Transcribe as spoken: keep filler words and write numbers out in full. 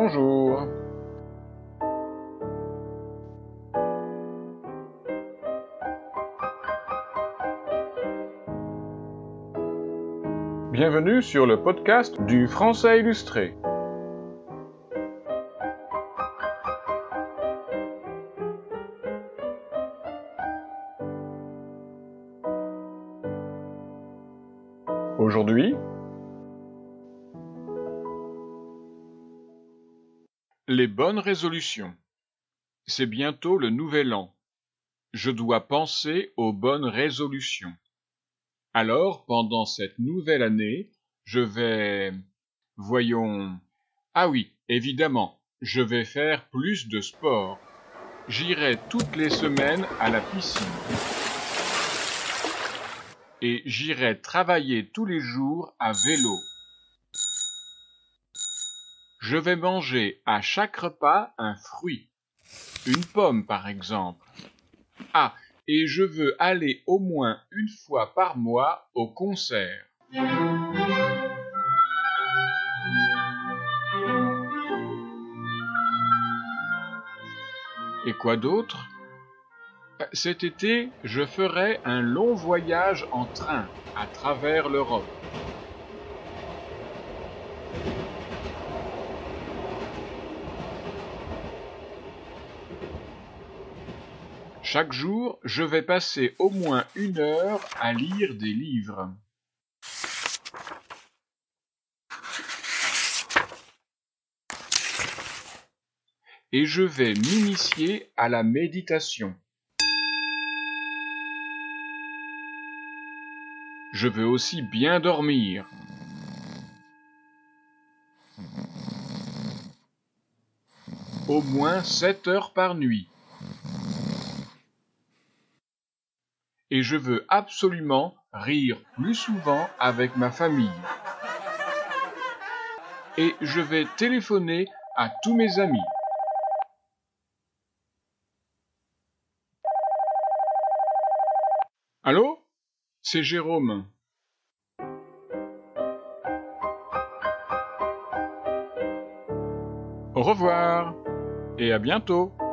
Bonjour. Bienvenue sur le podcast du Français illustré. Aujourd'hui, les bonnes résolutions. C'est bientôt le nouvel an. Je dois penser aux bonnes résolutions. Alors, pendant cette nouvelle année, je vais... Voyons... Ah oui, évidemment, je vais faire plus de sport. J'irai toutes les semaines à la piscine. Et j'irai travailler tous les jours à vélo. Je vais manger à chaque repas un fruit. Une pomme, par exemple. Ah, et je veux aller au moins une fois par mois au concert. Et quoi d'autre? Cet été, je ferai un long voyage en train à travers l'Europe. Chaque jour, je vais passer au moins une heure à lire des livres. Et je vais m'initier à la méditation. Je veux aussi bien dormir. Au moins sept heures par nuit. Et je veux absolument rire plus souvent avec ma famille. Et je vais téléphoner à tous mes amis. Allô? C'est Jérôme. Au revoir et à bientôt.